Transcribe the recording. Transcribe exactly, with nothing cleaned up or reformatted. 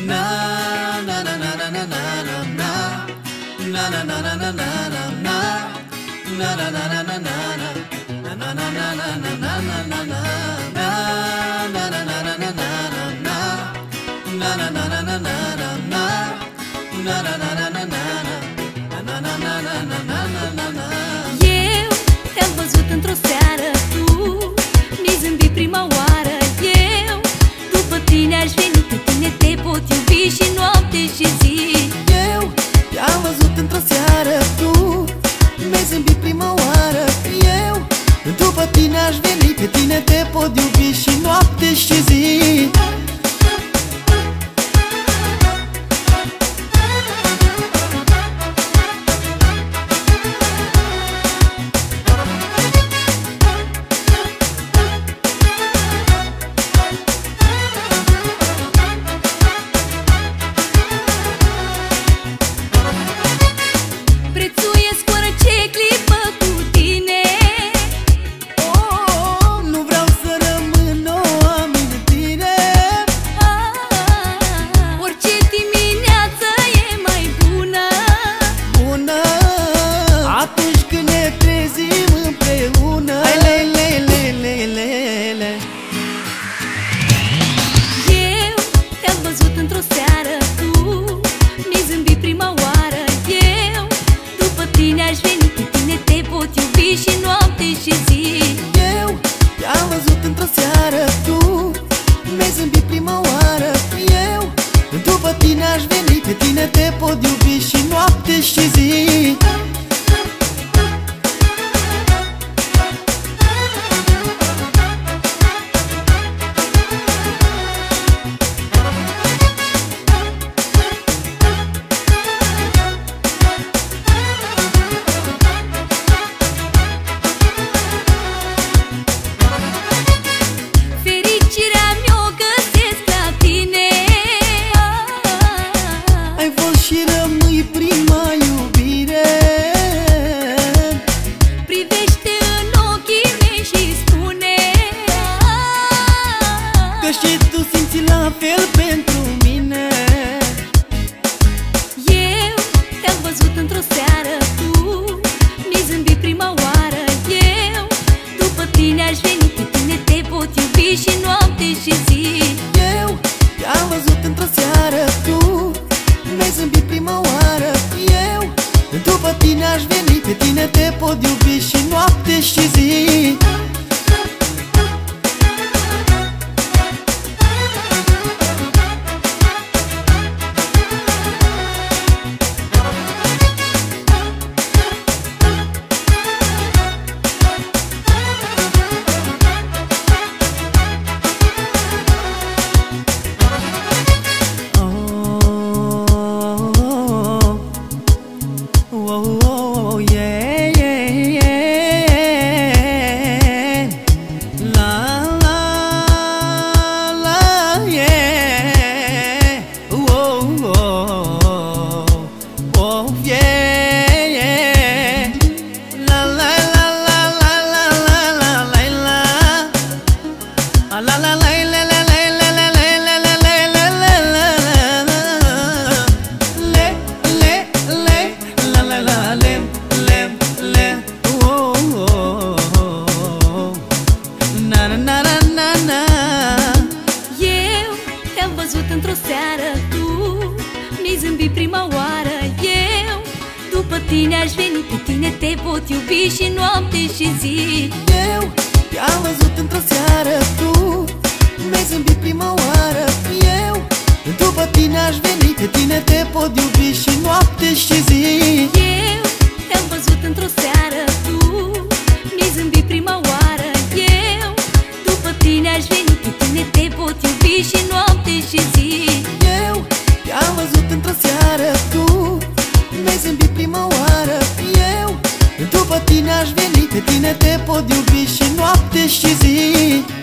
Eu te-am văzut într-o seară, tu mi-ai zâmbit prima oară. Eu după tine aș veni, pe tine te pot iubi și noapte și zi. Eu te-am văzut într-o seară, tu mi-ai zâmbit prima oară. Eu după tine aș veni, pe tine te pot iubi și noapte și zi. Prețuiesc orice clipă cu tine. Oh, nu vreau să rămân o amintire. ah, Orice dimineață e mai bună, Bună atunci când ne trezim împreună. Hai le le le le le le. Eu te-am văzut într-o seară, tu mi-ai zâmbit prima oară. Eu după tine aș veni, pe tine te pot iubi și noapte și zi. Eu te-am văzut într-o seară, tu mi-ai zâmbit prima oară. Eu după tine aș veni, pe tine te pot iubi și noapte și zi. Fericirea mi-o găsesc la tine. Ai fost și rămâi prima iubire. Privește în ochii mei și spune Că și tu simți la fel pentru mine. Eu te-am văzut într-o seară, tu mi-ai zâmbit prima oară. Eu după tine aș veni, pe tine te pot iubi și noapte și zi. Eu te-am văzut într-o seară, tu mi-ai zâmbit prima oară. Eu după tine aș veni, pe tine te pot iubi și noapte și zi. Oh, oh, yeah, yeah, yeah. La, la, la, yeah. Oh, oh, oh, yeah, yeah. La, la, la, la, la, la, la, la, la, la. La, la, la, la, la, la, la, la, la, la, la, la, la, la, la. Le, le, le, la, la, la, le, le, le. Oh, oh, oh. Na, na, na, na, na, na. Eu te-am văzut într-o seară, tu mi-ai zâmbit prima oară. Eu după tine aș veni, pe tine te pot iubi și noapte și zi. Eu te-am văzut într-o seară, tu mi-ai zâmbit prima oară. Eu după tine aș veni, pe tine te pot iubi și noapte și zi. Eu te-am văzut într-o seară, tu mi-ai zâmbit prima oară. Eu după tine aș veni, pe tine te pot iubi și noapte și zi. Eu te-am văzut într-o seară, tu mi-ai zâmbit prima oară. Eu după tine aș veni, pe tine te pot iubi și noapte și zi.